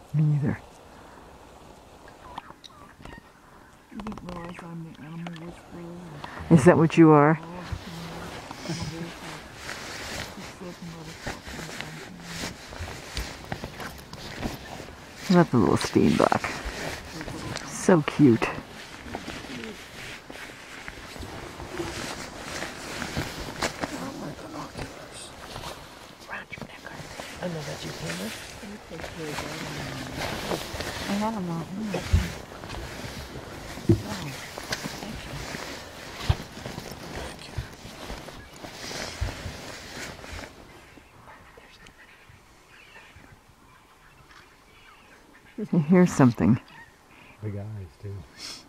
Me either. You didn't realize I'm the animal whisperer. Is that what you are? I love the little Steenbok. So cute. I know that you can. I had them out. Here's something. Big eyes too.